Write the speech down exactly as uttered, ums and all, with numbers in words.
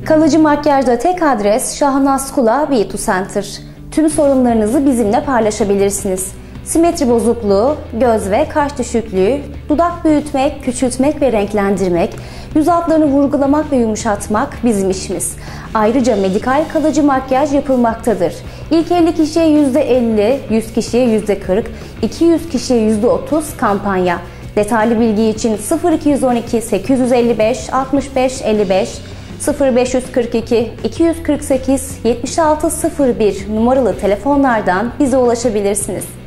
Kalıcı makyajda tek adres Şahnaz Kula Beauty Center. Tüm sorunlarınızı bizimle paylaşabilirsiniz. Simetri bozukluğu, göz ve kaş düşüklüğü, dudak büyütmek, küçültmek ve renklendirmek, yüz altlarını vurgulamak ve yumuşatmak bizim işimiz. Ayrıca medikal kalıcı makyaj yapılmaktadır. İlk elli kişiye yüzde elli, yüz kişiye yüzde kırk, iki yüz kişiye yüzde otuz kampanya. Detaylı bilgi için sıfır iki yüz on iki sekiz yüz elli beş altmış beş elli beş, sıfır beş yüz kırk iki iki yüz kırk sekiz yetmiş altı sıfır bir numaralı telefonlardan bize ulaşabilirsiniz.